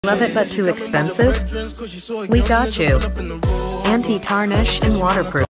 Love it but too expensive? We got you. Anti-tarnish and waterproof.